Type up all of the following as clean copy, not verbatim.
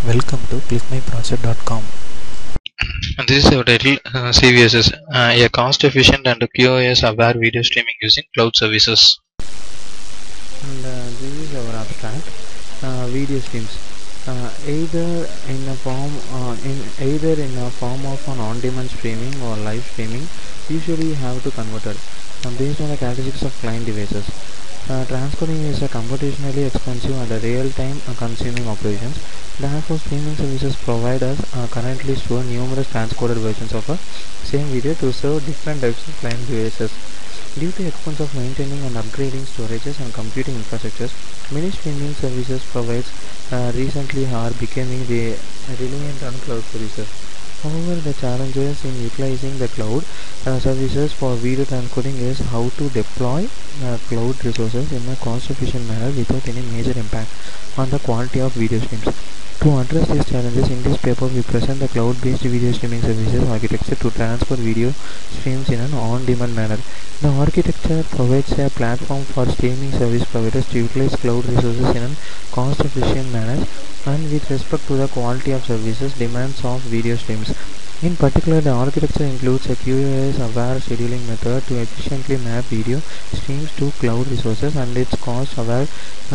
Welcome to clickmyproject.com. And this is our title CVSS, a cost-efficient and QoS-aware video streaming using cloud services. And this is our abstract video streams. Either in a form of an on-demand streaming or live streaming, usually you have to convert it based on the characteristics of client devices. Transcoding is a computationally expensive and a real-time consuming operations. Therefore, streaming services provide us currently store numerous transcoded versions of a same video to serve different types of client devices. Due to expense of maintaining and upgrading storages and computing infrastructures, many streaming services provides recently are becoming reliant on cloud services. However, the challenges in utilizing the cloud services for video transcoding is how to deploy cloud resources in a cost-efficient manner without any major impact on the quality of video streams. To address these challenges, in this paper we present the cloud-based video streaming services architecture to transfer video streams in an on-demand manner. The architecture provides a platform for streaming service providers to utilize cloud resources in a cost-efficient manner and with respect to the quality of services demands of video streams. In particular, the architecture includes a QoS-aware scheduling method to efficiently map video streams to cloud resources and its cost-aware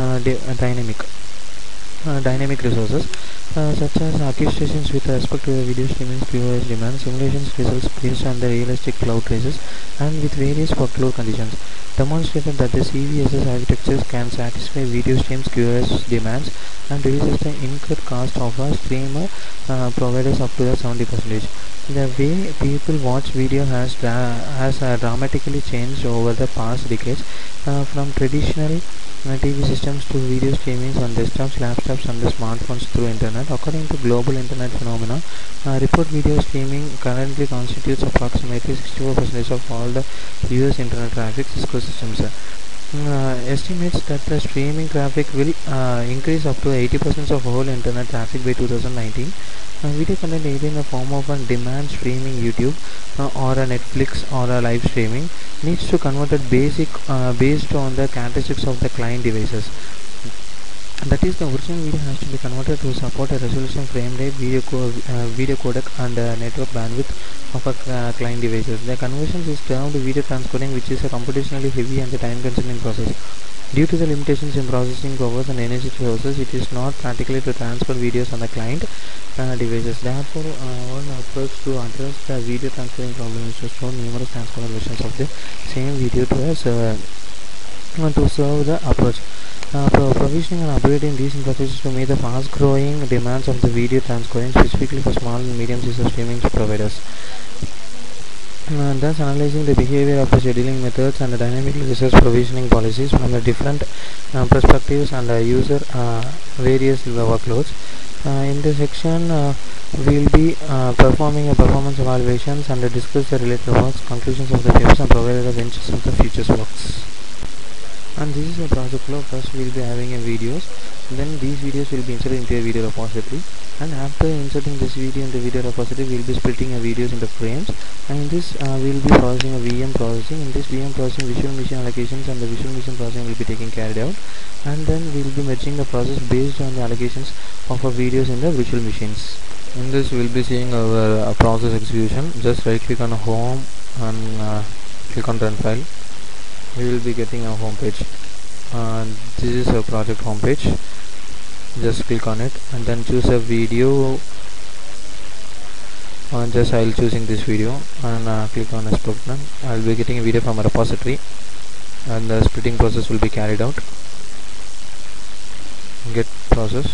dynamic resources such as orchestrations with respect to the video streaming QoS demand, simulations results based on the realistic cloud traces and with various workload conditions, demonstrated that the CVSS architectures can satisfy video streams QoS demands and reduces the incurred cost of a streamer providers up to the 70%. The way people watch video has dramatically changed over the past decades, from traditional TV systems to video streaming on desktops, laptops and the smartphones through internet. According to global internet phenomena, report video streaming currently constitutes approximately 64% of all the US internet traffic. Cisco systems estimates that the streaming traffic will increase up to 80% of whole internet traffic by 2019. Video content either in the form of a demand streaming YouTube or a Netflix or a live streaming needs to convert it based on the characteristics of the client devices. That is, the original video has to be converted to support a resolution, frame rate, video codec and network bandwidth of a client devices. The conversion is termed video transcoding, which is a computationally heavy and time-consuming process. Due to the limitations in processing powers and energy sources, it is not practical to transfer videos on the client devices. Therefore, one approach to address the video transcoding problem is to store numerous transcoded versions of the same video to serve the approach. Provisioning and upgrading these infrastructures to meet the fast-growing demands of the video transcoding, specifically for small and medium-sized streaming providers. Thus, analyzing the behavior of the scheduling methods and the dynamic resource provisioning policies from the different perspectives and user various workloads. In this section, we will be performing a performance evaluations and discuss the related works, conclusions of the papers, and provide the benches of the future works. And this is a project flow. First we will be having a videos, then these videos will be inserted into a video repository, and after inserting this video in the video repository we will be splitting a videos into frames, and in this we will be processing a VM processing. In this VM processing, visual machine allocations and the visual machine processing will be taken carried out, and then we will be merging the process based on the allocations of our videos in the virtual machines. In this we will be seeing our process execution. Just right click on home and click on run file. We will be getting a home page. This is a project home page. Just click on it and then choose a video. Just I will choosing this video and click on export. I will be getting a video from a repository, and the splitting process will be carried out. Get process.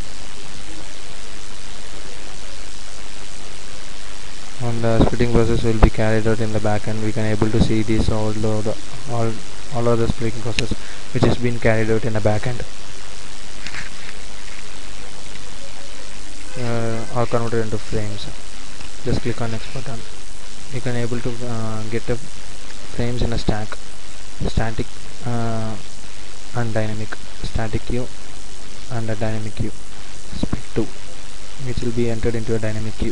And the splitting process will be carried out in the back end. We can able to see this all of the splitting process which has been carried out in the back end or converted into frames. Just click on next button. You can able to get the frames in a stack, static and dynamic, static queue and a dynamic queue, split 2, which will be entered into a dynamic queue.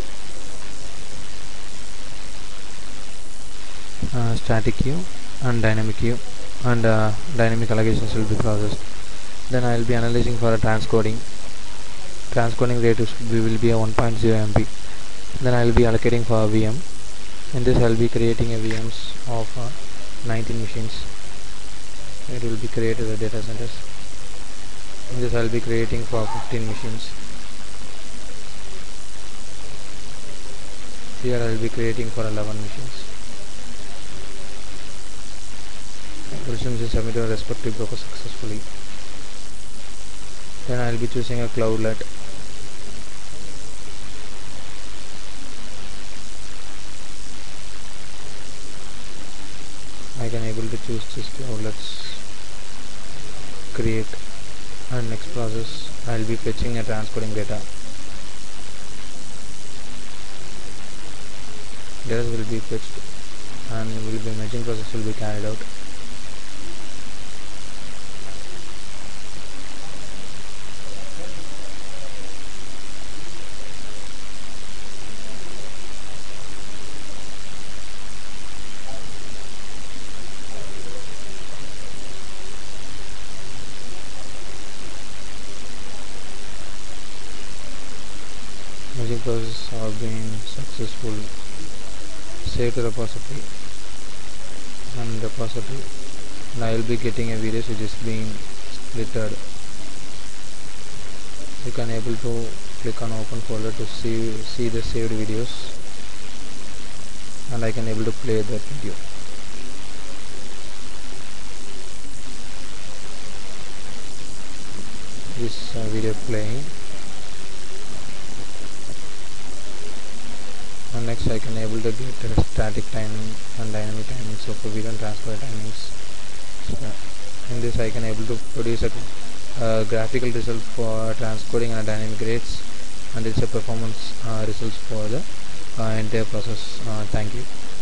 Static queue and dynamic queue, and dynamic allocations will be processed. Then I will be analyzing for a transcoding. transcoding rate will be a 1.0 MB. Then I will be allocating for a VM. In this I will be creating a VMs of 19 machines. It will be created as data centers. In this I will be creating for 15 machines. Here I will be creating for 11 machines. Resumes is submitted to respective broker successfully. Then I will be choosing a cloudlet. I can able to choose this cloudlets, create, and next process I will be fetching a transcoding data. Data will be fetched and will be merging process will be carried out. Merging process have been successful. Save to repository and repository. Now I will be getting a videos which is being splitted. You can able to click on open folder to see the saved videos, and I can able to play that video. This video playing, and next I can able to get static timing and dynamic timings of the video and transfer timings. In this I can able to produce a graphical result for transcoding and dynamic rates, and it's a performance results for the entire process. Thank you.